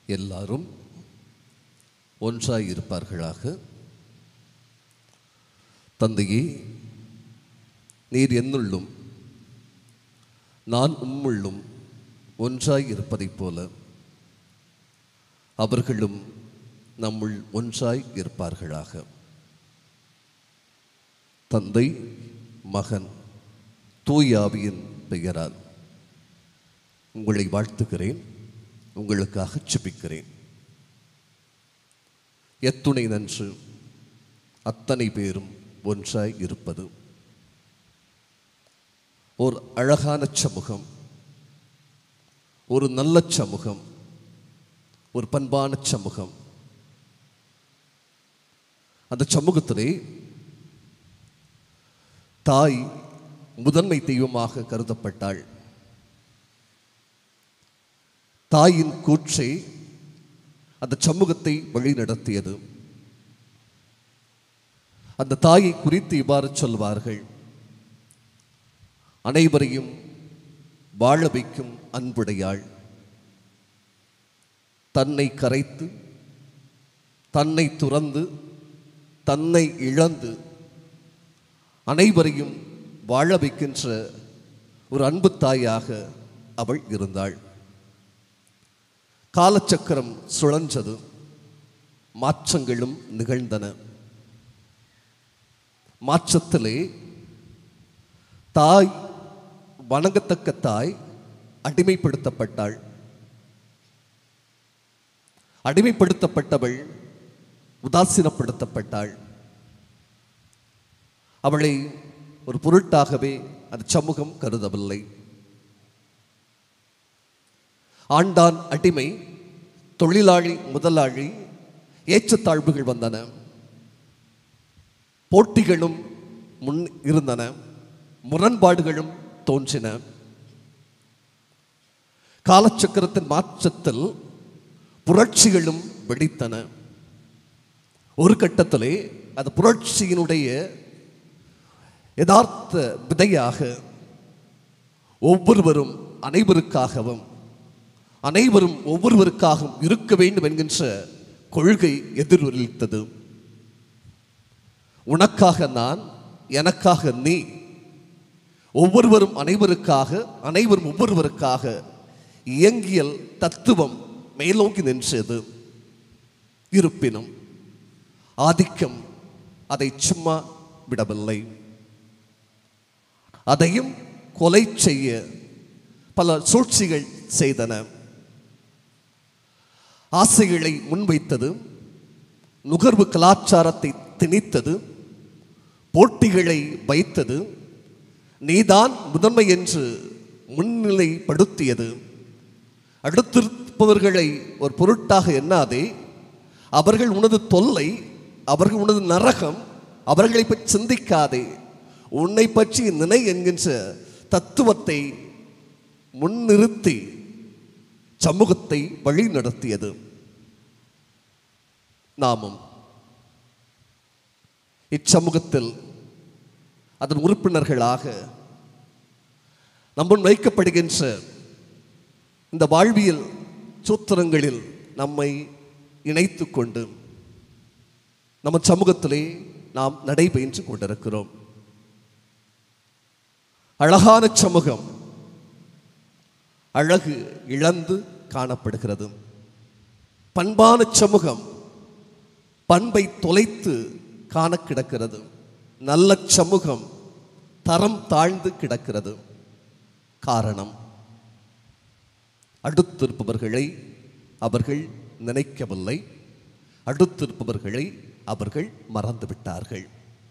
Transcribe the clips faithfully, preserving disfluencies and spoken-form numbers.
எல்லாரும் ஒன்றாய் இருப்பார்களாக. தந்தையே, நீர் என்னுள்ளும் நான் உம்முள்ளும் ஒன்றாய் இருப்பதைப் போல அவர்களும் நம்முள் ஒன்றாய் இருப்பார்களாக. தந்தை, மகன், தூய ஆவியின் பெயரால் உங்களை வாழ்த்துகிறேன், உங்களுக்காக ஜெபிக்கிறேன். எத்துணை நன்று அத்தனை பேரும் ஒன்றாய் இருப்பது. ஒரு அழகான சமூகம், ஒரு நல்ல சமூகம், ஒரு பண்பான சமூகம். அந்த சமூகத்திலே தாய் முதன்மை தெய்வமாக கருதப்பட்டாள். தாயின் கூற்றே அந்த சமூகத்தை வழிநடத்தியது. அந்த தாயை குறித்து இவ்வாறு சொல்வார்கள்: அனைவரையும் வாழ வைக்கும் அன்புடையாள், தன்னை கரைத்து தன்னை துறந்து தன்னை இழந்து அனைவரையும் வாழ வைக்கின்ற ஒரு அன்பு தாயாக அவள் இருந்தாள். காலச்சக்கரம் சுழன்றது, மாற்றங்களும் நிகழ்ந்தன. மாற்றத்திலே தாய், வணங்கத்தக்க தாய், அடிமைப்படுத்தப்பட்டாள். அடிமைப்படுத்தப்பட்டவள் உதாசீனப்படுத்தப்பட்டாள். அவளை ஒரு பொருட்டாகவே அந்த சமூகம் கருதவில்லை. ஆண்டான் அடிமை, தொழிலாளி முதலாளி, ஏற்றத்தாழ்வுகள் வந்தன. போட்டிகளும் முன் இருந்தன, முரண்பாடுகளும் தோன்றின. காலச்சக்கரத்தின் மாற்றத்தில் புரட்சிகளும் வெடித்தன. ஒரு கட்டத்திலே அது புரட்சியினுடைய யதார்த்த விதையாக ஒவ்வொருவரும் அனைவருக்காகவும் அனைவரும் ஒவ்வொருவருக்காகவும் இருக்க வேண்டும் என்கின்ற கொள்கை எதிரொலித்தது. உனக்காக நான், எனக்காக நீ, ஒவ்வொருவரும் அனைவருக்காக, அனைவரும் ஒவ்வொருவருக்காக இயங்கியல் தத்துவம் மேலோங்கி நின்றது. இருப்பினும் ஆதிக்கம் அதை சும்மா விடவில்லை. அதையும் கொலை செய்ய பல சூழ்ச்சிகள் செய்தன. ஆசைகளை முன்வைத்தது, நுகர்வு கலாச்சாரத்தை திணித்தது, போட்டிகளை வைத்தது, நீதான் முதன்மை என்று முன்னிலைப்படுத்தியது. அடுத்திருப்பவர்களை ஒரு பொருட்டாக எண்ணாதே, அவர்கள் உனது தொல்லை, அவர்கள் உனது நரகம், அவர்களை பற்றி சிந்திக்காதே, உன்னை பற்றி நினை என்கின்ற தத்துவத்தை முன்னிறுத்தி சமூகத்தை வழி நடத்தியது. நாமும் இச்சமூகத்தில் அதன் உறுப்பினர்களாக நம்முன் வைக்கப்படுகின்ற இந்த வாழ்வியல் சூத்திரங்களில் நம்மை இணைத்து கொண்டு நம்ம சமூகத்திலே நாம் நடைபெற்று கொண்டிருக்கிறோம். அழகான சமூகம் அழகு இழந்து காணப்படுகிறது. பண்பான சமூகம் பண்பை தொலைத்து காண கிடக்கிறது. நல்ல சமூகம் தரம் தாழ்ந்து கிடக்கிறது. காரணம், அடுத்திருப்பவர்களை அவர்கள் நினைக்கவில்லை, அடுத்திருப்பவர்களை அவர்கள் மறந்துவிட்டார்கள்.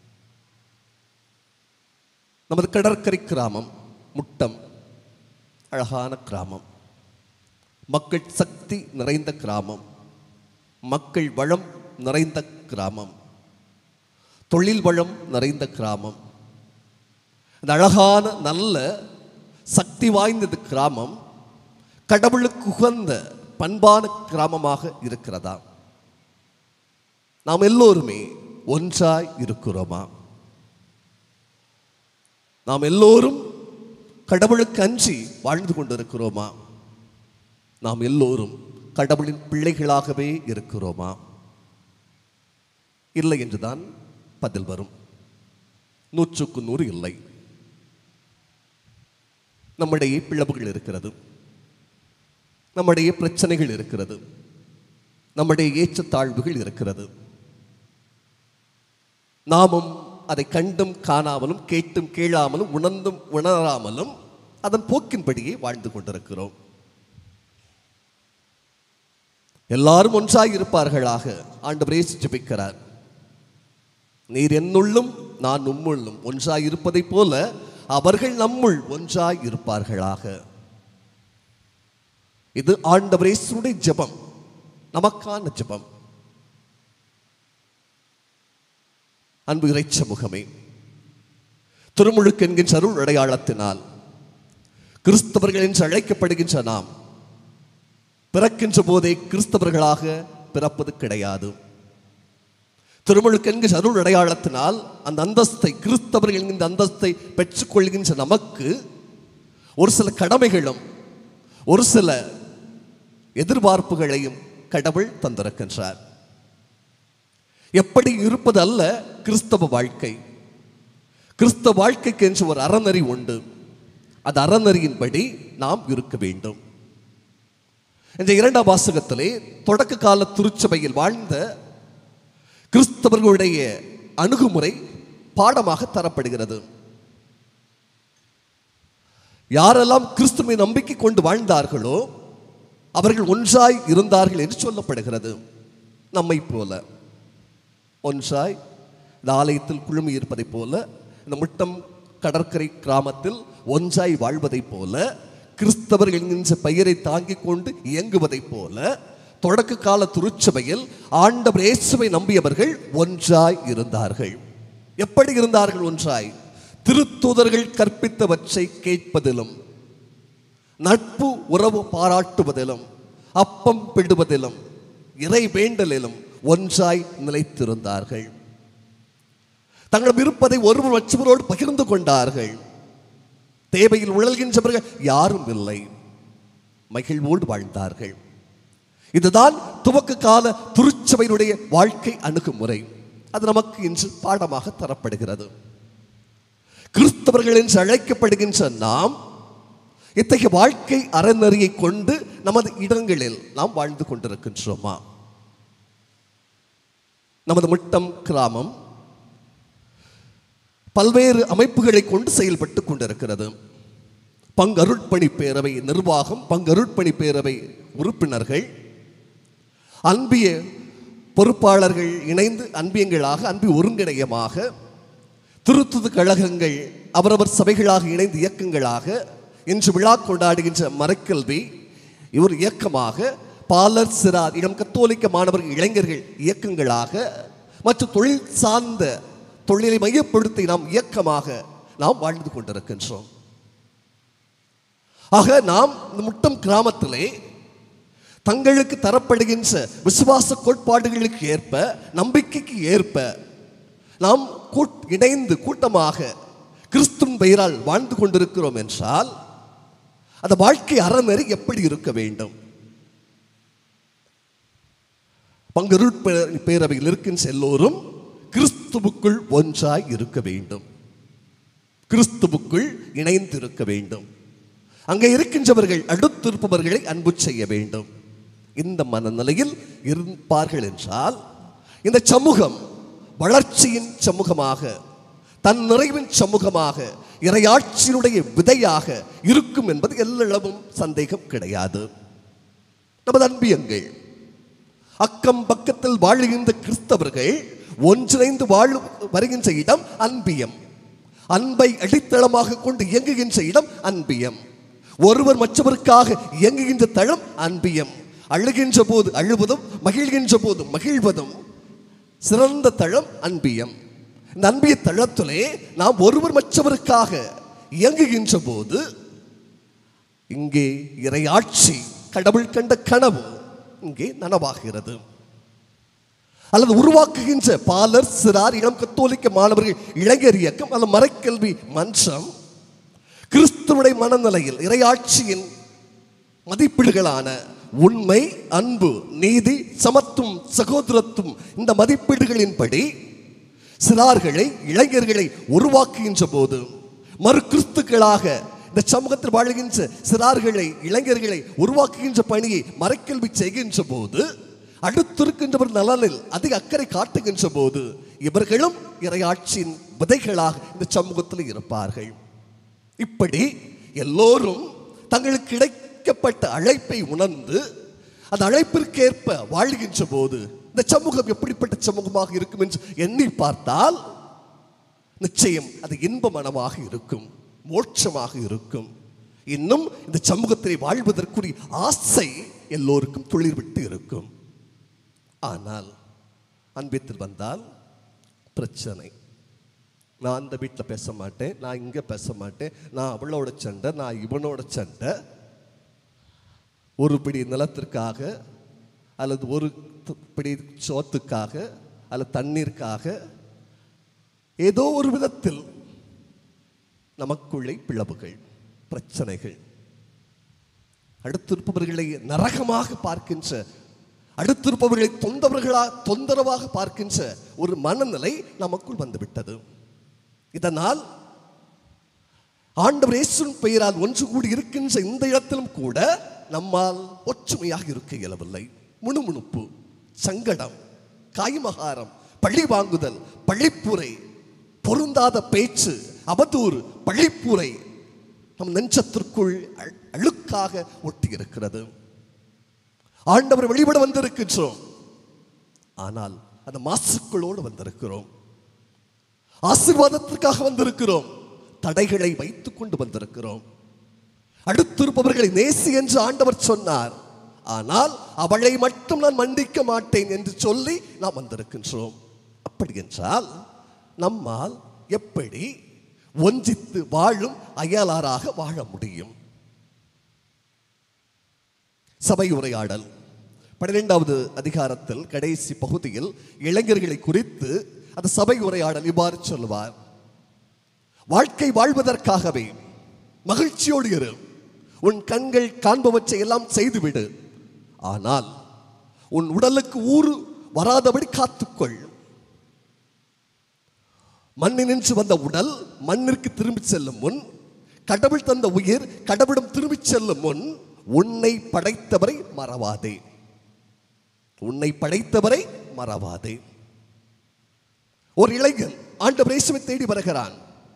நமது கடற்கரை கிராமம் முட்டம் அழகான கிராமம், மக்கள் சக்தி நிறைந்த கிராமம், மக்கள் வளம் நிறைந்த கிராமம், தொழில் வளம் நிறைந்த கிராமம். இந்த அழகான நல்ல சக்தி வாய்ந்த கிராமம் கடவுளுக்கு உகந்த பண்பான கிராமமாக இருக்கிறதா? நாம் எல்லோருமே ஒன்றாய் இருக்கிறோமா? நாம் எல்லோரும் கடவுளுக்கு அஞ்சி வாழ்ந்து கொண்டிருக்கிறோமா? நாம் எல்லோரும் கடவுளின் பிள்ளைகளாகவே இருக்கிறோமா? இல்லை என்றுதான் பதில் வரும். நூற்றுக்கு நூறு இல்லை. நம்முடைய பிளவுகள் இருக்கிறது, நம்முடைய பிரச்சனைகள் இருக்கிறது, நம்முடைய ஏற்றத்தாழ்வுகள் இருக்கிறது. நாமும் அதை கண்டும் காணாமலும் கேட்டும் கேளாமலும் உணர்ந்தும் உணராமலும் அதன் போக்கின்படியே வாழ்ந்து கொண்டிருக்கிறோம். எல்லாரும் ஒன்றாய் இருப்பார்களாக ஆண்டவரே ஜெபிக்கிறார். நீர் என்னுள்ளும் நான் உம்முள்ளும் ஒன்றாய் இருப்பதை போல அவர்கள் நம்முள் ஒன்றாய் இருப்பார்களாக. இது ஆண்டவர் இயேசுவுடைய ஜெபம், நமக்கான ஜெபம். அன்பு இறைச்ச முகமே, திருமுழுக்கு என்கின்ற அருள் அடையாளத்தினால் கிறிஸ்தவர்கள் என்று அழைக்கப்படுகின்ற நாம் பிறக்கின்ற போதே கிறிஸ்தவர்களாக பிறப்பது கிடையாது. திருமுழுக்கு என்கின்ற அருள் அடையாளத்தினால் அந்த அந்தஸ்தை, கிறிஸ்தவர்கள் என்கின்ற அந்தஸ்தை பெற்றுக்கொள்கின்ற நமக்கு ஒரு சில கடமைகளும் ஒரு சில எதிர்பார்ப்புகளையும் கடவுள் தந்திருக்கின்றார். எப்படி இருப்பது அல்ல கிறிஸ்தவ வாழ்க்கை. கிறிஸ்தவ வாழ்க்கைக்கு என்று ஒரு அறநெறி உண்டு. அது அறநெறியின்படி நாம் இருக்க வேண்டும். இந்த இரண்டாம் வாசகத்திலே தொடக்க கால திருச்சபையில் வாழ்ந்த கிறிஸ்தவர்களுடைய அணுகுமுறை பாடமாக தரப்படுகிறது. யாரெல்லாம் கிறிஸ்துவை நம்பிக்கை கொண்டு வாழ்ந்தார்களோ அவர்கள் ஒன்றாய் இருந்தார்கள் என்று சொல்லப்படுகிறது. நம்மை போல ஒன்றாய் இந்த ஆலயத்தில் குழுமி இருப்பதை போல, இந்த முட்டம் கடற்கரை கிராமத்தில் ஒன்றாய் வாழ்வதை போல, கிறிஸ்தவர்கள் என்கின்ற பெயரை தாங்கிக் கொண்டு இயங்குவதை போல, தொடக்க கால திருச்சபையில் ஆண்டவர் இயேசுவை நம்பியவர்கள் ஒன்றாய் இருந்தார்கள். எப்படி இருந்தார்கள் ஒன்றாய்? திருத்தூதர்கள் கற்பித்தவற்றை கேட்பதிலும், நட்பு உறவு பாராட்டுவதிலும், அப்பம் பிடுவதிலும், இறை வேண்டலிலும் ஒன்றாய் நிலைத்திருந்தார்கள். தங்களிடம் இருப்பதை ஒருவர் மற்றவரோடு பகிர்ந்து கொண்டார்கள். தேவையில் உழல்கின்றவர்கள் யாரும் இல்லை, மகிழ்வோடு வாழ்ந்தார்கள். இதுதான் துவக்க கால திருச்சபையினுடைய வாழ்க்கை அணுகுமுறை. அது நமக்கு இன்று பாடமாக தரப்படுகிறது. கிறிஸ்தவர்கள் என்று அழைக்கப்படுகின்ற நாம் இத்தகைய வாழ்க்கை அறநெறியை கொண்டு நமது இடங்களில் நாம் வாழ்ந்து கொண்டிருக்கின்றோமா? நமது முட்டம் கிராமம் பல்வேறு அமைப்புகளை கொண்டு செயல்பட்டு கொண்டிருக்கிறது. பங்கருட்பணி பேரவை நிர்வாகம், பங்கருட்பணி பேரவை உறுப்பினர்கள், அன்பிய பொறுப்பாளர்கள் இணைந்து அன்பியங்களாக, அன்பி ஒருங்கிணையமாக, திருத்துது கழகங்கள் அவரவர் சபைகளாக இணைந்து இயக்கங்களாக, இன்று விழா கொண்டாடுகின்ற மறைக்கல்வி இவர் இயக்கமாக, பாலர் சிறார் இளம் கத்தோலிக்க மாணவர்கள் இளைஞர்கள் இயக்கங்களாக, மற்றும் தொழில் சார்ந்த தொழிலை மையப்படுத்தி நாம் இயக்கமாக நாம் வாழ்ந்து கொண்டிருக்கின்றோம். ஆக நாம் இந்த முட்டம் கிராமத்திலே தங்களுக்கு தரப்படுகின்ற விசுவாச கோட்பாடுகளுக்கு ஏற்ப, நம்பிக்கைக்கு ஏற்ப நாம் இணைந்து கூட்டமாக கிறிஸ்துவின் பெயரால் வாழ்ந்து கொண்டிருக்கிறோம் என்றால் அந்த வாழ்க்கை அறநெறி எப்படி இருக்க வேண்டும்? பங்கருட் பேரவையில் இருக்கின்ற எல்லோரும் கிறிஸ்துவுக்குள் ஒன்றாய் இருக்க வேண்டும், கிறிஸ்துவுக்குள் இணைந்து இருக்க வேண்டும். அங்கே இருக்கின்றவர்கள் அடுத்திருப்பவர்களை அன்பு செய்ய வேண்டும். இந்த மனநிலையில் இருப்பார்கள் என்றால் இந்த சமூகம் வளர்ச்சியின் சமூகமாக, தன் நிறைவின் சமூகமாக, இறையாட்சியினுடைய விதையாக இருக்கும் என்பது எல்லளவும் சந்தேகம் கிடையாது. நமது அன்பியங்கள், அக்கம் பக்கத்தில் வாழுகின்ற கிறிஸ்தவர்கள் ஒன்றிணைந்து வாழ வருகின்ற இடம் அன்பியம். அன்பை அடித்தளமாக கொண்டு இயங்குகின்ற இடம் அன்பியம். ஒருவர் மற்றவருக்காக இயங்குகின்ற தளம் அன்பியம். அழுகின்ற போது அழுவதும், மகிழ்கின்ற போது மகிழ்வதும் சிறந்த தளம் அன்பியம். இந்த அன்பிய தளத்திலே நாம் ஒருவர் மற்றவருக்காக இயங்குகின்ற போது இங்கே இறையாட்சி, கடவுள் கண்ட கனவு இங்கே நனவாகிறது. அல்லது உருவாக்குகின்ற பாலர் சிறார் இளம் கத்தோலிக்க மாணவர்கள் இளைஞர் இயக்கம் அல்லது மறைக்கல்வி மன்றம் கிறிஸ்துவுடைய மனநிலையில், இறையாட்சியின் மதிப்பீடுகளான உண்மை, அன்பு, நீதி, சமத்துவம், சகோதரத்துவம், இந்த மதிப்பீடுகளின்படி சிறார்களை, இளைஞர்களை உருவாக்குகின்ற போது, மறு கிறிஸ்துக்களாக இந்த சமூகத்தில் வாழ்கின்ற சிறார்களை, இளைஞர்களை உருவாக்குகின்ற பணியை மறைக்கல்வி செய்கின்ற போது, அடுத்திருக்கின்றவர் நலனில் அதிக அக்கறை காட்டுகின்ற போது, இவர்களும் இறையாட்சியின் விதைகளாக இந்த சமூகத்தில் இருப்பார்கள். இப்படி எல்லோரும் தங்களுக்கு கிடைக்கப்பட்ட அழைப்பை உணர்ந்து அந்த அழைப்பிற்கேற்ப வாழ்கின்ற போது இந்த சமூகம் எப்படிப்பட்ட சமூகமாக இருக்கும் என்று எண்ணி பார்த்தால் நிச்சயம் அது இன்ப மனமாக இருக்கும், மோட்சமாக இருக்கும். இன்னும் இந்த சமூகத்தில் வாழ்வதற்குரிய ஆசை எல்லோருக்கும் துளிர் விட்டு இருக்கும். ஆனால் அன்பியத்தில் வந்தால் பிரச்சனை. நான் அந்த வீட்டில் பேச மாட்டேன், நான் இங்கே பேச மாட்டேன், நான் அவளோட சண்டை, நான் இவனோட சண்டை, ஒரு பிடி நிலத்திற்காக அல்லது ஒரு பிடி சோத்துக்காக அல்லது தண்ணீருக்காக ஏதோ ஒரு விதத்தில் நமக்குள்ளே பிளவுகள், பிரச்சனைகள், அடுத்திருப்பவர்களை நரகமாக பார்க்கின்ற, அடுத்திருப்பவர்களை தொந்தவர்களாக தொந்தரவாக பார்க்கின்ற ஒரு மனநிலை நமக்குள் வந்துவிட்டது. இதனால் ஆண்டவர் இயேசுவின் பெயரால் ஒன்று கூடி இருக்கின்ற இந்த இடத்திலும் கூட நம்மால் ஒற்றுமையாக இருக்க இயலவில்லை. முணுமுணுப்பு, சங்கடம், காய்மகாரம், பழி வாங்குதல், பழிப்புரை, பொருந்தாத பேச்சு, அவதூறு, பழிப்புரை நம் நெஞ்சத்திற்குள் அழுக்காக ஒட்டி இருக்கிறது. ஆண்டவர் வெளிப்பட வந்திருக்கின்றோம், ஆனால் அந்த மாசுக்களோடு வந்திருக்கிறோம். ஆசீர்வாதத்திற்காக வந்திருக்கிறோம், தடைகளை வைத்துக் கொண்டு வந்திருக்கிறோம். அடுத்திருப்பவர்களை நேசி என்று ஆண்டவர் சொன்னார், ஆனால் அவளை மட்டும் நான் மன்னிக்க மாட்டேன் என்று சொல்லி நாம் வந்திருக்கின்றோம். அப்படி என்றால் நம்மால் எப்படி ஒஞ்சித்து வாழும் அயலாராக வாழ முடியும்? சபை உரையாடல் பன்னிரெண்டாவது அதிகாரத்தில் கடைசி பகுதியில் இளைஞர்களை குறித்து அந்த சபை உரையாடல் இவ்வாறு சொல்லுவார்: வாழ்க்கை வாழ்வதற்காகவே மகிழ்ச்சியோடு இரு, உன் கண்கள் காண்பவற்றை எல்லாம் செய்துவிடு, ஆனால் உன் உடலுக்கு ஊறு வராதபடி காத்துக்கொள். மண்ணினின்று வந்த உடல் மண்ணிற்கு திரும்பி செல்லும் முன், கடவுள் தந்த உயிர் கடவுளிடம் திரும்பி செல்லும் முன், உன்னை படைத்தவரை மறவாதே, உன்னை படைத்தவரை மறவாதே. ஒரு இளைஞன் ஆண்டவர் இயேசுவை தேடி வருகிறான்.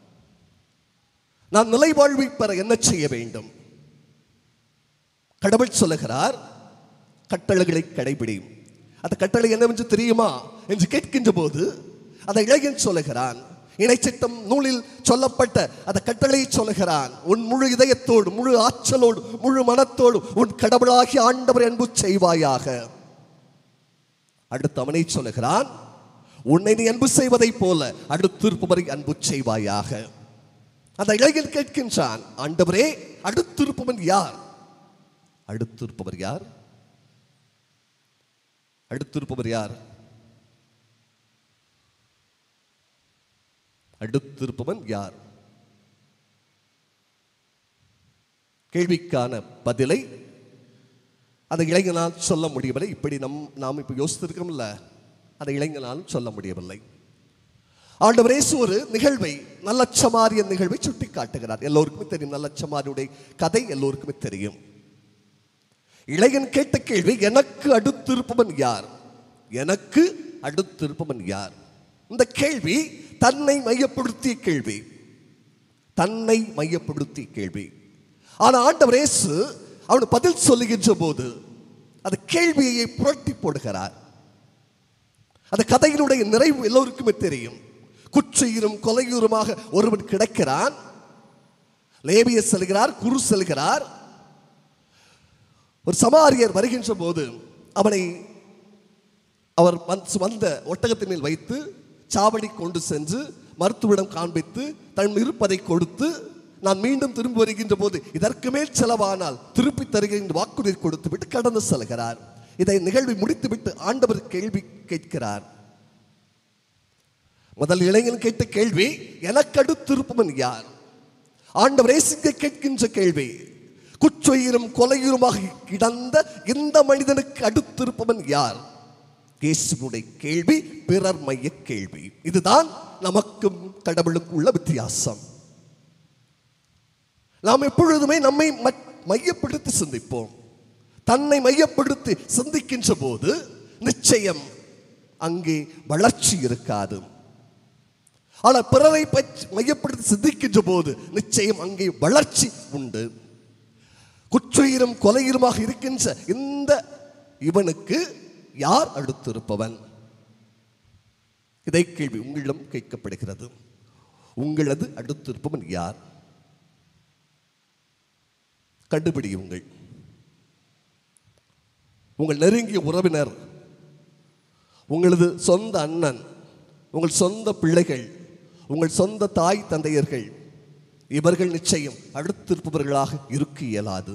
நான் நிலை வாழ்வை பெற என்ன செய்ய வேண்டும்? கடவுள் சொல்லுகிறார், கட்டளைகளை கடைபிடி. அந்த கட்டளை என்னவென்று தெரியுமா என்று கேட்கின்ற போது அந்த இளைஞன் சொல்லுகிறான், இணைச்சட்டம் நூலில் சொல்லப்பட்ட அந்த கட்டளையை சொல்லுகிறான், உன் முழு இதயத்தோடு, முழு ஆற்றலோடு, முழு மனத்தோடு உன் கடவுளாகி ஆண்டவர் அன்பு செய்வாயாக. அடுத்து அவனை சொல்லுகிறான், உன்னை நீ அன்பு செய்வதை போல அடுத்திருப்பவரை அன்பு செய்வாயாக. அந்த இளைஞன் கேட்கின்றான், ஆண்டவரே அடுத்திருப்பவன் யார்? அடுத்திருப்பவர் யார்? அடுத்திருப்பவர் யார்? அடுத்திருப்பவன் யார்? கேள்விக்கான பதிலை அந்த இளைஞனால் சொல்ல முடியவில்லை. இப்படி நம் நாம் இப்போ யோசித்திருக்கோம்ல, அந்த இளைஞனால் சொல்ல முடியவில்லை. ஆண்டவர் இயேசு ஒரு நிகழ்வை, நல்ல சமாரிய நிகழ்வை சுட்டி காட்டுகிறார். எல்லோருக்குமே தெரியும், நல்ல சமாரியுடைய கதை எல்லோருக்குமே தெரியும். இளைஞன் கேட்ட கேள்வி, எனக்கு அடுத்திருப்பவன் யார்? எனக்கு அடுத்திருப்பவன் யார்? இந்த கேள்வி தன்னை மையப்படுத்திய கேள்வி, தன்னை மையப்படுத்திய கேள்வி. ஆனால் ஆண்டவர் இயேசு அவன் பதில் சொல்லுகின்ற போது அந்த கேள்வியை புரட்டி போடுகிறார். அந்த கதையினுடைய நிறைவு எல்லோருக்குமே தெரியும். குற்றையூரும் கொலையூருமாக ஒருவன் கிடக்கிறான். லேவியர் செல்கிறார், குரு செல்கிறார். ஒரு சமாரியர் வருகின்ற போது அவனை அவர் வந்த ஒட்டகத்தின் மேல் வைத்து சாவடி கொண்டு சென்று மருத்துவரிடம் காண்பித்து தன் இருப்பதை கொடுத்து, நான் மீண்டும் திரும்பி வருகின்ற போது இதற்கு மேல் செலவானால் திருப்பி தருகின்ற வாக்குறுதி கொடுத்து விட்டு கடந்து செல்கிறார். இதை நிகழ்வை முடித்துவிட்டு ஆண்டவர் கேள்வி கேட்கிறார். முதல் இளைஞன் கேட்ட கேள்வி, எனக்கு அடுத்திருப்பவன் யார்? ஆண்டவர் இயேசு கேட்கின்ற கேள்வி, குற்றுயிரும் கொலையுருமாக கிடந்த இந்த மனிதனுக்கு அடுத்திருப்பவன் யார்? இயேசுவுடைய கேள்வி பிறர் மைய கேள்வி. இதுதான் நமக்கும் கடவுளுக்கு உள்ள வித்தியாசம். நாம் எப்பொழுதுமே நம்மை மையப்படுத்தி சிந்திப்போம். தன்னை மையப்படுத்தி சிந்திக்கின்ற போது நிச்சயம் அங்கே வளர்ச்சி இருக்காது. ஆனால் பிறரை பற்றி மையப்படுத்தி சிந்திக்கின்ற போது நிச்சயம் அங்கே வளர்ச்சி உண்டு. குற்றுயிரும் கொலையுருமாக இருக்கின்ற இந்த இவனுக்கு யார் அடுத்திருப்பவன்? இதை கேள்வி உங்களிடம் கேட்கப்படுகிறது. உங்களது அடுத்திருப்பவன் யார்? கண்டுபிடியுங்கள். உங்கள் நெருங்கிய உறவினர், உங்களது சொந்த அண்ணன், உங்கள் சொந்த பிள்ளைகள், உங்கள் சொந்த தாய் தந்தையர்கள், இவர்கள் நிச்சயம் அடுத்திருப்பவர்களாக இருக்க இயலாது.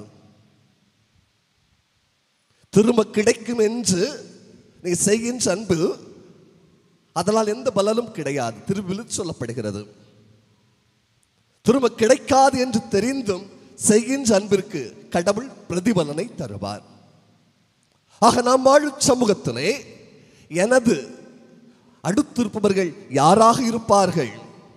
திரும்ப கிடைக்கும் என்று நீ செய்கின்ற அன்பு அதனால் எந்த பலனும் கிடையாது. திருவிழு சொல்லப்படுகிறது. திரும்ப கிடைக்காது என்று தெரிந்தும் செய்கின்ற அன்பிற்கு கடவுள் பிரதிபலனை தருவார். ஆக நாம் வாழும் சமூகத்திலே எனது அடுத்திருப்பவர்கள் யாராக இருப்பார்கள்?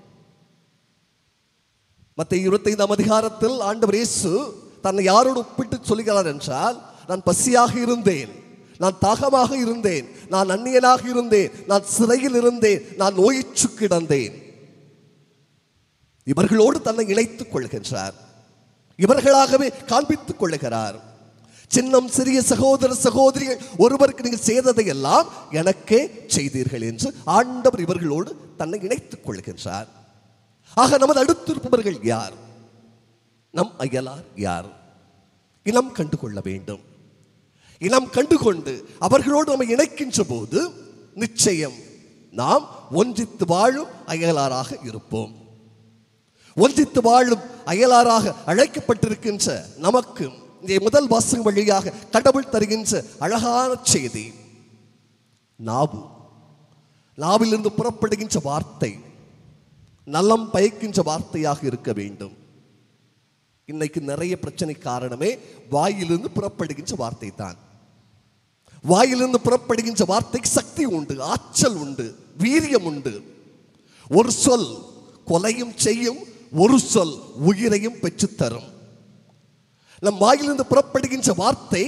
மத்தேயு இருபத்தைந்தாம் அதிகாரத்தில் ஆண்டவர் இயேசு தன்னை யாரோடு ஒப்பிட்டு சொல்கிறார் என்றால், நான் பசியாக இருந்தேன், நான் தாகமாக இருந்தேன், நான் அந்நியனாக இருந்தேன், நான் சிறையில் இருந்தேன், நான் நோயிற்று கிடந்தேன். இவர்களோடு தன்னை இணைத்துக் கொள்கின்றார். இவர்களாகவே காண்பித்துக் கொள்ளுகிறார். சின்னம் சிறிய சகோதர சகோதரிகள் ஒருவருக்கு நீங்கள் செய்ததை எல்லாம் எனக்கே செய்தீர்கள் என்று ஆண்டவர் இவர்களோடு தன்னை இணைத்துக் கொள்கின்றார். ஆக நமது அடுத்திருப்பவர்கள் யார்? நம் அயலார் யார்? இனம் கண்டுகொள்ள வேண்டும். இனம் கண்டுகொண்டு அவர்களோடு நம்ம இணைக்கின்ற போது நிச்சயம் நாம் ஒன்றித்து வாழும் அயலாராக இருப்போம். ஒன்றித்து வாழும் அயலாராக அழைக்கப்பட்டிருக்கின்ற நமக்கு இந்த முதல் வாசகம் வழியாக கடவுள் தருகின்ற அழகான செய்தி, நாவு. நாவிலிருந்து புறப்படுகின்ற வார்த்தை நலம் பயக்கின்ற வார்த்தையாக இருக்க வேண்டும். இன்னைக்கு நிறைய பிரச்சனை காரணமே வாயிலிருந்து புறப்படுகின்ற வார்த்தை தான். வாயிலிருந்து புறப்படுகின்ற வார்த்தைக்கு சக்தி உண்டு, ஆற்றல் உண்டு, வீரியம் உண்டு. ஒரு சொல் கொலையும் செய்யும், ஒரு சொல் உயிரையும் பெற்றுத்தரும். நம் வாயிலிருந்து புறப்படுகின்ற வார்த்தை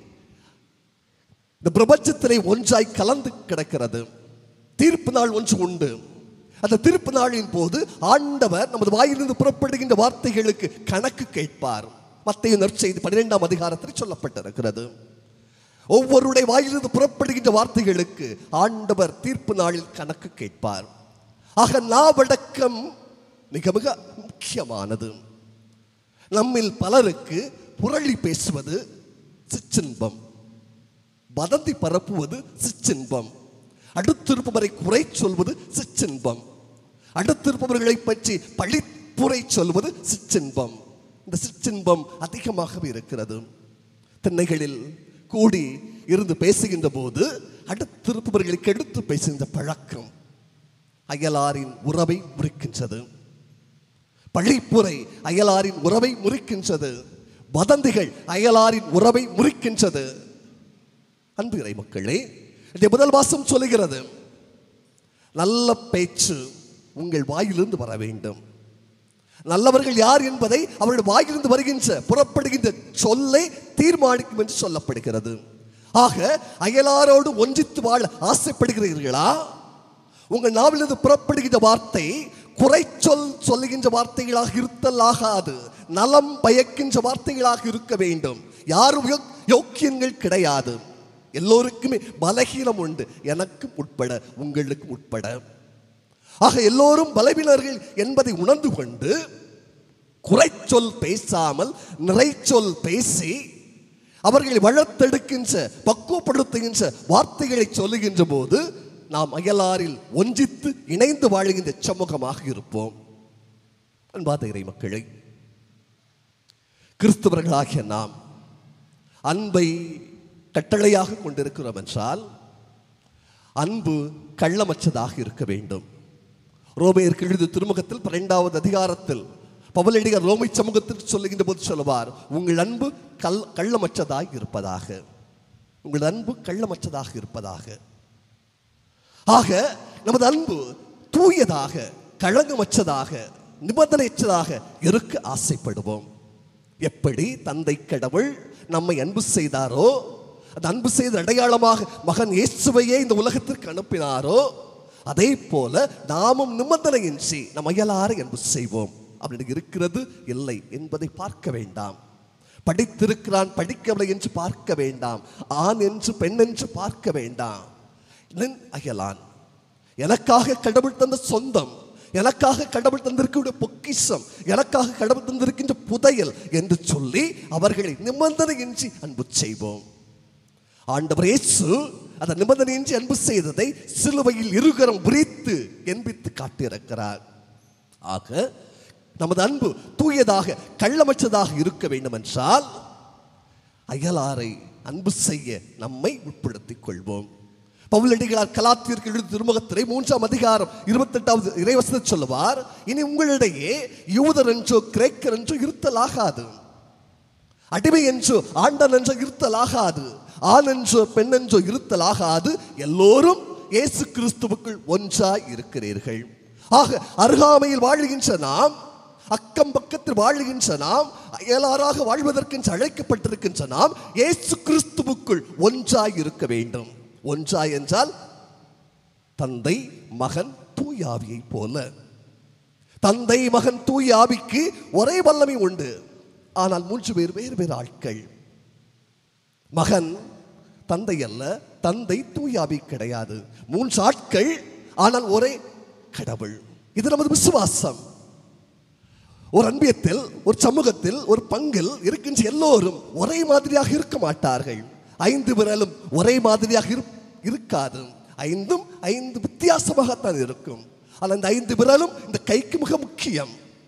இந்த பிரபஞ்சத்திலே ஒன்றாய் கலந்து கிடக்கிறது. தீர்ப்பு நாள் ஒன்று உண்டு. அந்த தீர்ப்பு நாளின் போது ஆண்டவர் நமது வாயிலிருந்து புறப்படுகின்ற வார்த்தைகளுக்கு கணக்கு கேட்பார். மத்தேயு நற்செய்தி பன்னிரெண்டாம் அதிகாரத்தில் சொல்லப்பட்டிருக்கிறது. ஒவ்வொருடைய வாயிலிருந்து புறப்படுகின்ற வார்த்தைகளுக்கு ஆண்டவர் தீர்ப்பு நாளில் கணக்கு கேட்பார். ஆக நாவடக்கம் மிக மிக முக்கியமானது. நம்மில் பலருக்கு புரளி பேசுவது சிற்றின்பம், வதந்தி பரப்புவது சிற்றின்பம், அடுத்திருப்பவரை குறை சொல்வது சிற்றின்பம், அடுத்திருப்பவர்களை பற்றி பழிப்புரை சொல்வது சிற்றின்பம். இந்த சிற்றின்பம் அதிகமாகவே இருக்கிறது. திண்ணைகளில் கூடி இருந்து பேசுகின்ற போது அடுத்திருப்பவர்களுக்கு எடுத்து பேசுகின்ற பழக்கம் அயலாரின் உறவை முறிக்கின்றது. பழிப்புரை அயலாரின் உறவை முறிக்கின்றது. வதந்திகள் அயலாரின் உறவை முறிக்கின்றது. அன்பு இறை மக்களே, இந்த முதல் வாசம் சொல்லுகிறது, நல்ல பேச்சு உங்கள் வாயிலிருந்து வர வேண்டும். நல்லவர்கள் யார் என்பதை அவர்கள் வாயிலிருந்து வருகின்ற புறப்படுகின்ற சொல்லை தீர்மானிக்கும் என்று சொல்லப்படுகிறது. ஆக அயலாரோடு ஒன்றித்து வாழ ஆசைப்படுகிறீர்களா? உங்கள் நாவிலிருந்து புறப்படுகின்ற வார்த்தை குறை சொல் சொல்லுகின்ற வார்த்தைகளாக இருத்தல் ஆகாது, நலம் பயக்கின்ற வார்த்தைகளாக இருக்க வேண்டும். யாரும் யோக்கியங்கள் கிடையாது. எல்லோருக்குமே பலகீனம் உண்டு, எனக்கும் உட்பட உங்களுக்கும் உட்பட. ஆக எல்லோரும் பலவீனர்கள் என்பதை உணர்ந்து கொண்டு குறைச்சொல் பேசாமல் நிறைச்சொல் பேசி அவர்களை வளர்த்தெடுக்கின்ற பக்குவப்படுத்துகின்ற வார்த்தைகளை சொல்லுகின்ற போது நாம் அயலாரில் ஒன்றித்து இணைந்து வாழுகின்ற சமூகமாக இருப்போம். அன்பார்ந்த இறை மக்களை, கிறிஸ்தவர்களாகிய நாம் அன்பை கட்டளையாக கொண்டிருக்கிறோம் என்றால் அன்பு கள்ளமற்றதாக இருக்க வேண்டும். ரோமையருக்கு எழுதிய திருமுகத்தில் பன்னிரெண்டாவது அதிகாரத்தில் பவுலடியார் ரோமை சமூகத்திற்கு சொல்லுகின்ற போது சொல்லுவார், உங்கள் அன்பு கல் கள்ளமற்றதாக இருப்பதாக. உங்கள் அன்பு கள்ளமற்றதாக இருப்பதாக. ஆக நமது அன்பு தூயதாக, களங்கமற்றதாக, நிபந்தனையற்றதாக இருக்க ஆசைப்படுவோம். எப்படி தந்தை கடவுள் நம்மை அன்பு செய்தாரோ, அந்த அன்பு செய்த அடையாளமாக மகன் இயேசுவையே இந்த உலகத்திற்கு அனுப்பினாரோ, அதே போல நாமும் நிபந்தனையின்றி நம் அயலாரை அன்பு செய்வோம். அப்படி இருக்கிறது இல்லை என்பதை பார்க்க வேண்டாம். படித்திருக்கிறான் படிக்கவில்லை என்று பார்க்க வேண்டாம். ஆண் என்று பெண் என்று பார்க்க வேண்டாம். அயலான் எனக்காக கடவுள் தந்த சொந்தம், எனக்காக கடவுள் தந்திருக்கின்ற பொக்கிஷம், எனக்காக கடவுள் தந்திருக்கின்ற புதையல் என்று சொல்லி அவர்களை நிபந்தனையின்றி அன்பு செய்வோம். ஆண்டவர் இயேசு அந்த நிபந்தனையின்றி அன்பு செய்ததை சிலுவையில் இருகரம் விரித்து என்பித்து காட்டியிருக்கிறார். ஆக நமது அன்பு தூயதாக கள்ளமற்றதாக இருக்க வேண்டும் என்றால் அயலாரை அன்பு செய்ய நம்மை உட்படுத்திக் கொள்வோம். பவுலடிகளார் கலாத்தியருக்கு எழுதிய திருமுகத்திலே மூன்றாம் அதிகாரம் இருபத்தி எட்டாவது இறைவசனம் சொல்லுவார், இனி உங்களிடையே யூதர் என்றோ கிரேக்கர் என்றோ இருத்தலாகாது, அடிமை என்றோ ஆண்டன் என்றோ இருத்தலாகாது, ஆண் என்றோ பெண் என்றோ இருத்தலாகாது, எல்லோரும் இயேசு கிறிஸ்துவுக்குள் ஒன்றாய் இருக்கிறீர்கள். ஆக அருகாமையில் வாழுகின்ற நாம், அக்கம் பக்கத்தில் வாழுகின்ற நாம், அயலாராக வாழ்வதற்கு அழைக்கப்பட்டிருக்கின்ற நாம் இயேசு கிறிஸ்துவுக்குள் ஒன்றாய் இருக்க வேண்டும். ஒன்றாய் என்றால் தந்தை மகன் தூயாவியை போல. தந்தை மகன் தூயாவிக்கு ஒரே வல்லமை உண்டு, ஆனால் மூன்று பேர் வேறு வேறு ஆட்கள். மகன் தந்தை அல்ல, தந்தை தூயாவி கிடையாது. மூன்று ஆட்கள் ஆனால் ஒரே கடவுள். இது நமது விசுவாசம். ஒரு அன்பியத்தில், ஒரு சமூகத்தில், ஒரு பங்கில் இருக்கின்ற எல்லோரும் ஒரே மாதிரியாக இருக்க மாட்டார்கள். ஐந்து விரலும் ஒரே மாதிரியாக இருக்காது. ஐந்தும் ஐந்து வித்தியாசமாகத்தான் இருக்கும். ஆனால் இந்த ஐந்து விரலும் இந்த கைக்கு மிக முக்கியம்.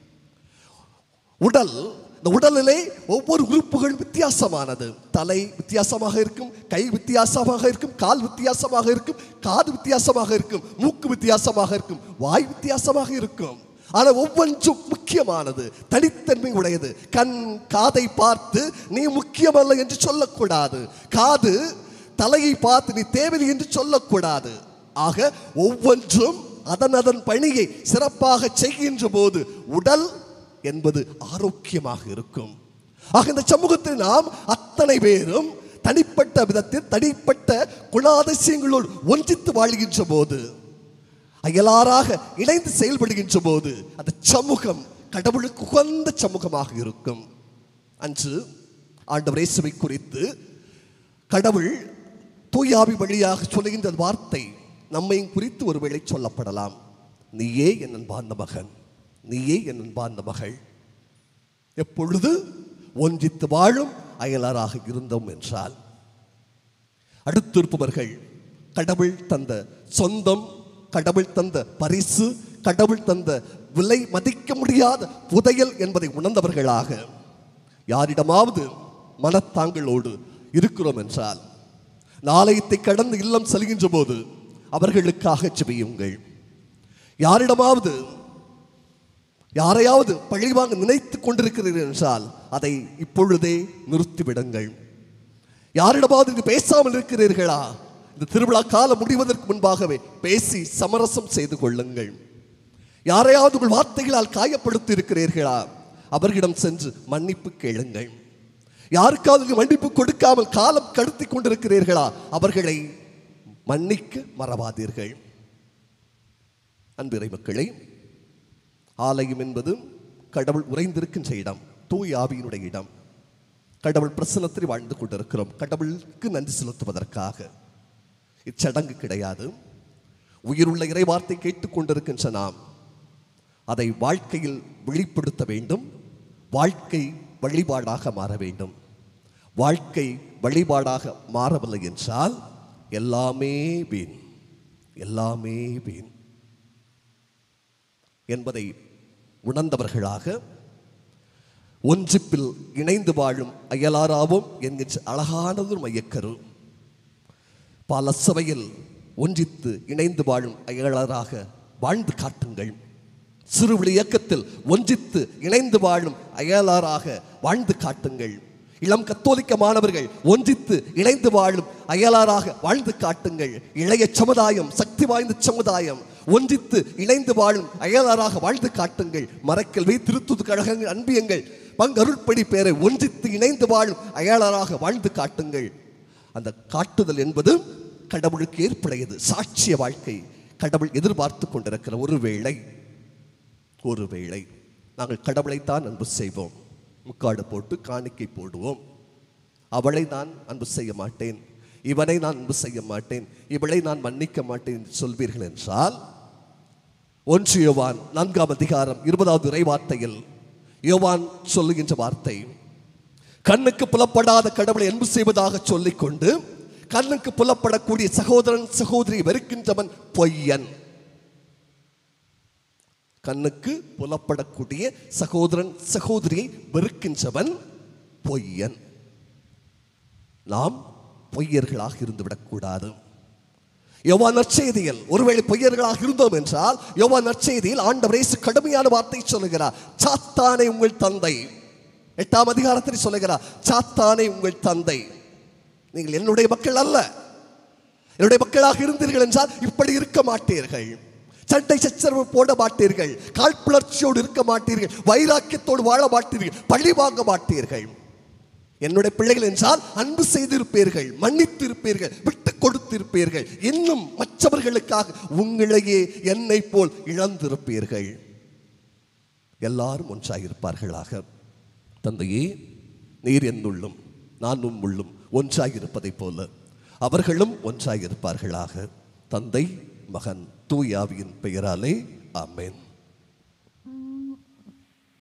உடல், இந்த உடலிலே ஒவ்வொரு உறுப்புகள் வித்தியாசமானது. தலை வித்தியாசமாக இருக்கும், கை வித்தியாசமாக இருக்கும், கால் வித்தியாசமாக இருக்கும், காது வித்தியாசமாக இருக்கும், மூக்கு வித்தியாசமாக இருக்கும், வாய் வித்தியாசமாக இருக்கும். ஆனால் ஒவ்வொன்றும் முக்கியமானது, தனித்தன்மை உடையது. கண் காதை பார்த்து நீ முக்கியமல்ல என்று சொல்லக்கூடாது. காது தலையை பார்த்து நீ தேவையில்லை என்று சொல்லக்கூடாது. ஆக ஒவ்வொன்றும் அதன் அதன் பணியை சிறப்பாக செய்கின்ற போது உடல் என்பது ஆரோக்கியமாக இருக்கும். ஆக இந்த சமூகத்தில் நாம் அத்தனை பேரும் தனிப்பட்ட விதத்தில் தனிப்பட்ட குணாதிசயங்களோடு ஒன்றித்து வாழ்கின்ற போது, அயலாராக இணைந்து செயல்படுகின்ற போது அந்த சமூகம் கடவுளுக்கு உகந்த சமூகமாக இருக்கும். அன்று ஆண்டவர் இயேசுவை குறித்து கடவுள் தூயாவி வழியாக சொல்லுகின்ற வார்த்தை நம்மை குறித்து ஒருவேளை சொல்லப்படலாம். நீயே என் அன்பார்ந்த மகன், நீயே என் அன்பார்ந்த மகள், எப்பொழுது ஒன்றித்து வாழும் அயலாராக இருந்தோம் என்றால். அடுத்திருப்பவர்கள் கடவுள் தந்த சொந்தம், கடவுள் தந்த பரிசு, கடவுள் தந்த விலை மதிக்க முடியாத புதையல் என்பதை உணர்ந்தவர்களாக யாரிடமாவது மனத்தாங்களோடு இருக்கிறோம் என்றால், நாளையத்தை கடந்து இல்லம் செல்கின்ற போது அவர்களுக்காக ஜெபியுங்கள். யாரிடமாவது யாரையாவது பழிவாங்க நினைத்து கொண்டிருக்கிறீர்கள் என்றால் அதை இப்பொழுதே நிறுத்திவிடுங்கள். யாரிடமாவது இது பேசாமல் இருக்கிறீர்களா, இந்த திருவிழா காலம் முடிவதற்கு முன்பாகவே பேசி சமரசம் செய்து கொள்ளுங்கள். யாரையாவது உங்கள் வார்த்தைகளால் காயப்படுத்தி இருக்கிறீர்களா, அவர்களிடம் சென்று மன்னிப்பு கேளுங்கள். யாருக்காவது மன்னிப்பு கொடுக்காமல் காலம் கடத்தி கொண்டிருக்கிறீர்களா, அவர்களை மன்னிக்க மறவாதீர்கள். அன்பிறை மக்களை, ஆலயம் என்பது கடவுள் உறைந்திருக்கின்ற இடம், தூய் ஆவியினுடைய இடம். கடவுள் பிரசன்னத்தில் வாழ்ந்து கொண்டிருக்கிறோம். கடவுளுக்கு நன்றி செலுத்துவதற்காக இச்சடங்கு கிடையாது. உயிருள்ள இறை வார்த்தை கேட்டுக்கொண்டிருக்கின்ற நாம் அதை வாழ்க்கையில் வெளிப்படுத்த வேண்டும். வாழ்க்கை வழிபாடாக மாற வேண்டும். வாழ்க்கை வழிபாடாக மாறவில்லை என்றால் எல்லாமே வீண், எல்லாமே வீண் என்பதை உணர்ந்தவர்களாக ஒன்றிப்பில் இணைந்து வாழும் அயலாராவோம் என்கின்ற அழகானது மையக்கரு. பல சபையில் ஒன்றித்து இணைந்து வாழும் அயலாராக வாழ்ந்து காட்டுங்கள். சிறுவிழி இயக்கத்தில் ஒன்றித்து இணைந்து வாழும் அயலாராக வாழ்ந்து காட்டுங்கள். இளம் கத்தோலிக்க மாணவர்கள் ஒன்றித்து இணைந்து வாழும் அயலாராக வாழ்ந்து காட்டுங்கள். இளைய சமுதாயம், சக்தி வாய்ந்த சமுதாயம் ஒன்றித்து இணைந்து வாழும் அயலாராக வாழ்ந்து காட்டுங்கள். மறைக்கல்வி, திருத்துது கழகங்கள், அன்பியங்கள், பங்கருட்படி பேரை ஒன்றித்து இணைந்து வாழும் அயலாராக வாழ்ந்து காட்டுங்கள். அந்த காட்டுதல் என்பது கடவுளுக்கு ஏற்புடையது. சாட்சிய வாழ்க்கை கடவுள் எதிர்பார்த்து கொண்டிருக்கிற ஒருவேளை ஒருவேளை நாங்கள் கடவுளைத்தான் அன்பு செய்வோம், முக்காடு போட்டு காணிக்கை போடுவோம். அவளை நான் அன்பு செய்ய மாட்டேன், இவனை நான் அன்பு செய்ய மாட்டேன், இவளை நான் மன்னிக்க மாட்டேன் என்று சொல்வீர்கள் என்றால், ஒன்று யோவான் நான்காம் அதிகாரம் இருபதாவது இறைவார்த்தையில் யோவான் சொல்லுகின்ற வார்த்தை, கண்ணுக்கு புலப்படாத கடவுளை அன்பு செய்வதாக சொல்லிக்கொண்டு கண்ணுக்கு புலப்படக்கூடிய சகோதரன் சகோதரி வெறுக்கின்றவன் பொய்யன். கண்ணுக்கு புலப்படக்கூடிய சகோதரன் சகோதரியை வெறுக்கின்றவன் பொய்யன். நாம் பொய்யர்களாக இருந்துவிடக்கூடாது. யோவான் நற்செய்தியில் ஒருவேளை பொய்யர்களாக இருந்தோம் என்றால், யோவான் நற்செய்தியில் ஆண்டவர் இயேசு கடுமையான வார்த்தை சொல்லுகிறார். சாத்தானே உங்கள் தந்தை, எட்டாம் அதிகாரத்தில் சொல்லுகிறார், சாத்தானே உங்கள் தந்தை. நீங்கள் என்னுடைய மக்கள் அல்ல. என்னுடைய மக்களாக இருந்தீர்கள் என்றால் இப்படி இருக்க மாட்டீர்கள். சண்டை சச்சரவு போட மாட்டீர்கள், காழ்ப்புணர்ச்சியோடு இருக்க மாட்டீர்கள், வைராக்கியத்தோடு வாழ மாட்டீர்கள், பழி வாங்க மாட்டீர்கள். என்னுடைய பிள்ளைகள் என்றால் அன்பு செய்திருப்பீர்கள், மன்னித்து இருப்பீர்கள், விட்டு கொடுத்திருப்பீர்கள், இன்னும் மற்றவர்களுக்காக உங்களையே என்னை போல் இழந்திருப்பீர்கள். எல்லாரும் ஒன்றாயிருப்பார்களாக. தந்தையே, நீர் என்னுள்ளும் நான் உம் உள்ளும் ஒன்றாயிருப்பதைப் போல அவர்களும் ஒன்றாயிருப்பார்களாக. தந்தை, மகன், தூயாவியின் பெயராலே ஆமென்.